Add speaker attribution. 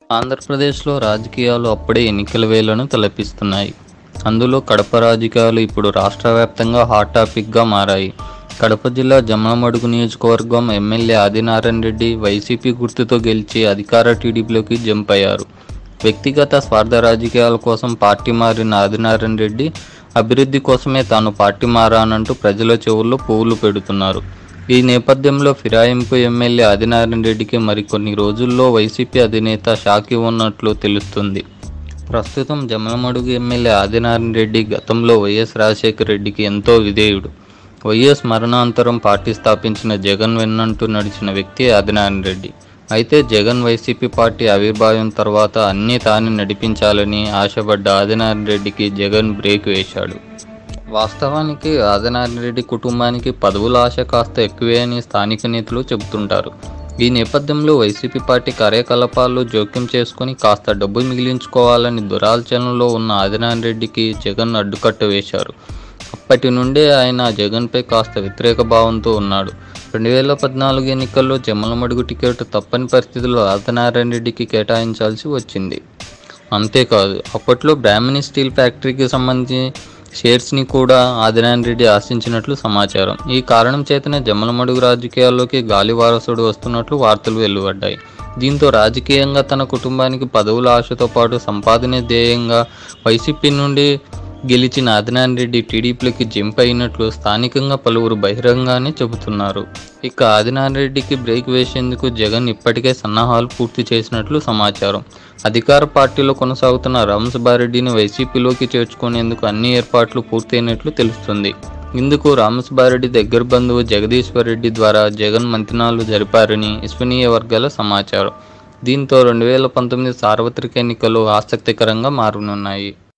Speaker 1: ఆంధ్రప్రదేశ్లో రాజకీయాలు అప్పుడే ఎన్నికల వేళను తలపిస్తున్నాయి. అందులో కడప రాజకీయాలు ఇప్పుడు రాష్ట్ర వ్యాప్తంగా హాట్ టాపిక్గా మారాయి. కడప జిల్లా జమ్మలమడుగు నియోజకవర్గం ఎమ్మెల్యే ఆదినారాయణ రెడ్డి వైసీపీ గుర్తుతో గెలిచి అధికార టీడీపీలోకి జంప్ అయ్యారు. వ్యక్తిగత స్వార్థ రాజకీయాల కోసం పార్టీ మారిన ఆదినారాయణ రెడ్డి అభివృద్ధి కోసమే తాను పార్టీ మారానంటూ ప్రజల చెవుల్లో పువ్వులు పెడుతున్నారు. ఈ నేపథ్యంలో ఫిరాయింపు ఎమ్మెల్యే ఆదినారాయణ రెడ్డికి మరికొన్ని రోజుల్లో వైసీపీ అధినేత షాక్ ఇవ్వనున్నట్లు తెలుస్తుంది. ప్రస్తుతం జమ్మలమడుగు ఎమ్మెల్యే ఆదినారాయణ రెడ్డి గతంలో వైఎస్ రాజశేఖర రెడ్డికి ఎంతో విధేయుడు. వైఎస్ మరణాంతరం పార్టీ స్థాపించిన జగన్ వెన్నంటూ నడిచిన వ్యక్తి ఆదినారాయణ రెడ్డి. అయితే జగన్ వైసీపీ పార్టీ ఆవిర్భావం తర్వాత అన్నీ తాను నడిపించాలని ఆశపడ్డ ఆదినారాయణ రెడ్డికి జగన్ బ్రేక్ వేశాడు. వాస్తవానికి ఆదినారాయణ రెడ్డి కుటుంబానికి పదవుల ఆశ కాస్త ఎక్కువే అని స్థానిక నేతలు చెబుతుంటారు. ఈ నేపథ్యంలో వైసీపీ పార్టీ కార్యకలాపాల్లో జోక్యం చేసుకుని కాస్త డబ్బు మిగిలించుకోవాలని దురాలోచనలో ఉన్న ఆదినారాయణ రెడ్డికి జగన్ అడ్డుకట్ట వేశారు. అప్పటి నుండే ఆయన జగన్పై కాస్త వ్యతిరేక భావంతో ఉన్నాడు. 2014 ఎన్నికల్లో జమ్మలమడుగు టికెట్ తప్పని పరిస్థితుల్లో ఆదినారాయణ రెడ్డికి కేటాయించాల్సి వచ్చింది. అంతేకాదు అప్పట్లో బ్రాహ్మణి స్టీల్ ఫ్యాక్టరీకి సంబంధించి షేర్స్ని కూడా ఆదినారాయణ రెడ్డి ఆశించినట్లు సమాచారం. ఈ కారణం చేతనే జమ్మలమడుగు రాజకీయాల్లోకి గాలి వారసుడు వస్తున్నట్లు వార్తలు వెలువడ్డాయి. దీంతో రాజకీయంగా తన కుటుంబానికి పదవుల ఆశతో పాటు సంపాదనే ధ్యేయంగా వైసీపీ నుండి గెలిచిన ఆదినారాయణ రెడ్డి టీడీపీలోకి జంప్ అయినట్లు స్థానికంగా పలువురు బహిరంగానే చెబుతున్నారు. ఇక ఆదినారాయణ రెడ్డికి బ్రేక్ వేసేందుకు జగన్ ఇప్పటికే సన్నాహాలు పూర్తి చేసినట్లు సమాచారం. అధికార పార్టీలో కొనసాగుతున్న రామసుబ్బారెడ్డిని వైసీపీలోకి చేర్చుకునేందుకు అన్ని ఏర్పాట్లు పూర్తయినట్లు తెలుస్తుంది. ఇందుకు రామసుబ్బారెడ్డి దగ్గర బంధువు జగదీశ్వర్ రెడ్డి ద్వారా జగన్ మంతనాలు జరిపారని విశ్వసనీయ వర్గాల సమాచారం. దీంతో 2019 సార్వత్రిక ఎన్నికలు ఆసక్తికరంగా మారనున్నాయి.